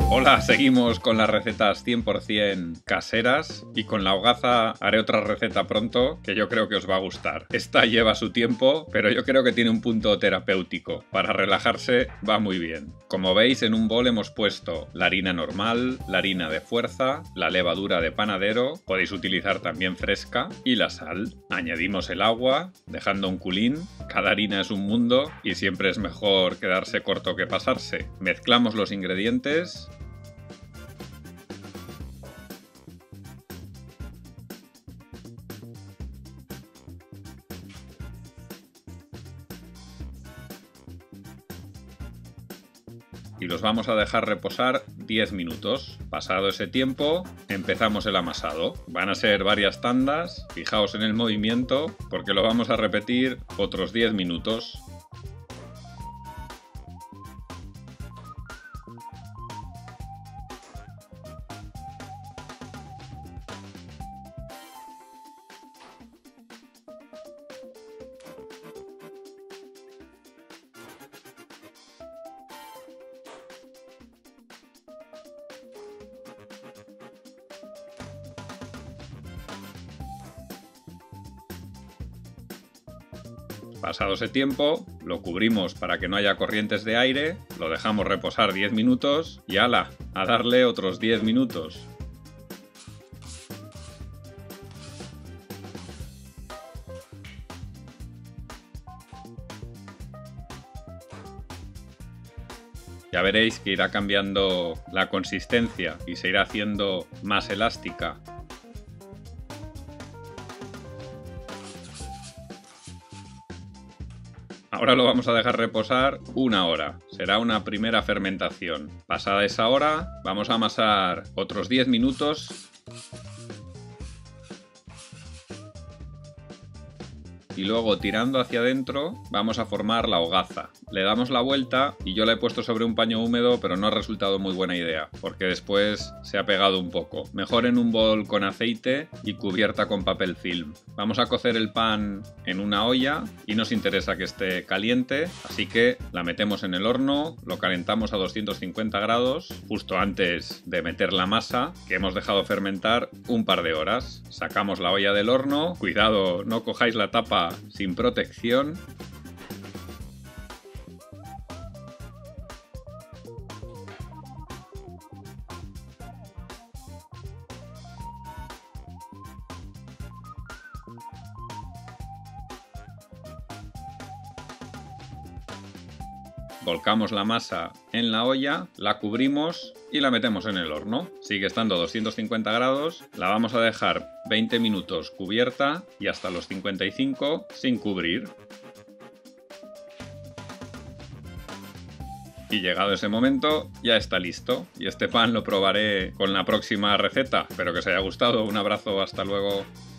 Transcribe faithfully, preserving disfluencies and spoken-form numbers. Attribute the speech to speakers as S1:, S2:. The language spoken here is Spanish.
S1: Hola, seguimos con las recetas cien por cien caseras y con la hogaza haré otra receta pronto que yo creo que os va a gustar. Esta lleva su tiempo, pero yo creo que tiene un punto terapéutico. Para relajarse va muy bien. Como veis, en un bol hemos puesto la harina normal, la harina de fuerza, la levadura de panadero, podéis utilizar también fresca, y la sal. Añadimos el agua, dejando un culín. Cada harina es un mundo y siempre es mejor quedarse corto que pasarse. Mezclamos los ingredientes. Y los vamos a dejar reposar diez minutos. Pasado ese tiempo, empezamos el amasado. Van a ser varias tandas, fijaos en el movimiento, porque lo vamos a repetir otros diez minutos. Pasado ese tiempo, lo cubrimos para que no haya corrientes de aire, lo dejamos reposar diez minutos y ¡hala! A darle otros diez minutos. Ya veréis que irá cambiando la consistencia y se irá haciendo más elástica. Ahora lo vamos a dejar reposar una hora. Será una primera fermentación. Pasada esa hora, vamos a amasar otros diez minutos. Y luego, tirando hacia adentro, vamos a formar la hogaza. Le damos la vuelta y yo la he puesto sobre un paño húmedo, pero no ha resultado muy buena idea, porque después se ha pegado un poco. Mejor en un bol con aceite y cubierta con papel film. Vamos a cocer el pan en una olla y nos interesa que esté caliente, así que la metemos en el horno, lo calentamos a doscientos cincuenta grados, justo antes de meter la masa, que hemos dejado fermentar un par de horas. Sacamos la olla del horno, cuidado, no cojáis la tapa sin protección. Volcamos la masa en la olla, la cubrimos y la metemos en el horno. Sigue estando a doscientos cincuenta grados, la vamos a dejar veinte minutos cubierta y hasta los cincuenta y cinco sin cubrir. Y llegado ese momento ya está listo. Y este pan lo probaré con la próxima receta. Espero que os haya gustado. Un abrazo, hasta luego.